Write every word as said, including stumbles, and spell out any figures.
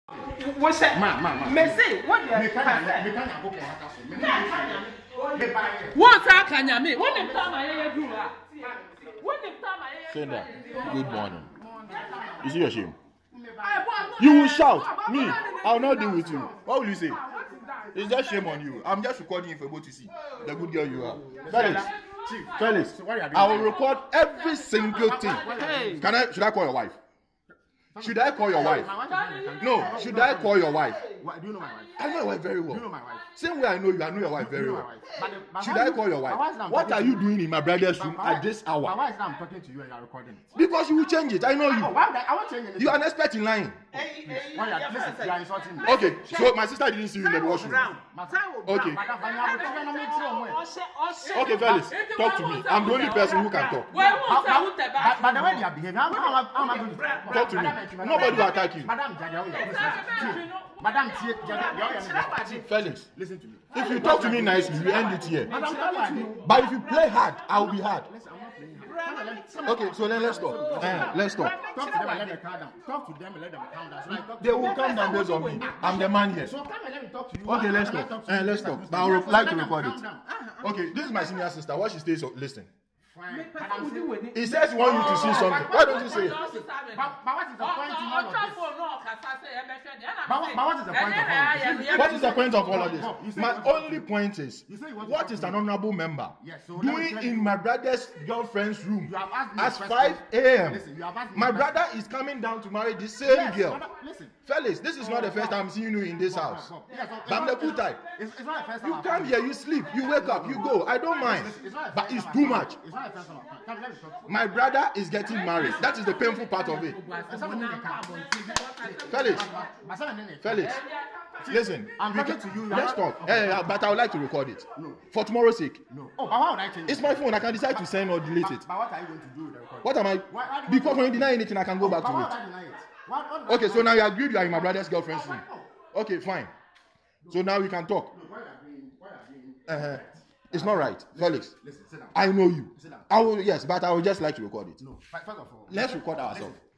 What's that? Man, man, man. Messi, what the heck? What's that? Can you mean? What the time I do that? What the time I Sender, good morning. You see your shame? You will shout. Me, I will not deal with you. What will you say? It's just shame on you. I'm just recording you for able to see the good girl you are. Felix, Felix, I will record every single thing. Can I? Should I call your wife? Should I call your wife? No. Should I call your wife? Do you know my wife? I know your wife very well. Do you know my wife? Same way I know you, I know your wife very well. Should I call your wife? What are you doing in my brother's room at this hour? Why is I'm talking to you and you are recording it? Because you will change it. I know you. Why would I? I won't change it. You are an expert in lying. Listen, you are insulting me. Okay, so my sister didn't see you in the washroom. Okay. Okay, Felix, talk to me. I'm the only person who can talk. But the way they are behaving, how am I going to talk to me? Nobody will attack you. Madam, Madam, Felix, listen to me. If you talk to me nicely, we end it here. But if you play hard, I will be hard. Okay, so then let's talk. Uh, let's talk. Talk to them and let them calm down. Talk to them and let them calm down. So like, they will calm down based on me. I'm the man here. So come and let me talk to you. Okay, let's talk. Uh, let's talk. But I would like to record it. Okay, this is my senior sister. What she stays, so listen. He says he wants you to see something. Why don't you say it? But, but what is the point in all of this? But, but what is the point of all of this? What is the point of all of this? My only point is, what is an honorable member doing in my brother's girlfriend's room at five a m? My brother is coming down to marry the same girl. Felix, this is not the first time I'm seeing you in this house. But I'm the good type. You come here, you sleep, you wake up, you go. I don't mind. But it's too much. My brother is getting married. That is the painful part of it. Felix, Felix, listen. I'm talking to you. Let's talk. Yeah, yeah, but I would like to record it. No. For tomorrow's sake. No. Oh, but why would I change it? It's my phone. I can decide to send or delete it. But what are you going to do with the recording? What am I? Why, because when you deny anything, I can go back but to why it. would I deny it? What, what, Okay, so now you agreed you are in my brother's girlfriend's room. Okay, fine. So now we can talk. No, why are you being, why are you being Uh-huh. It's not right. Felix, listen, sit down. I know you. Sit down. I will, yes, but I would just like to record it. No, first of all, let's record ourselves.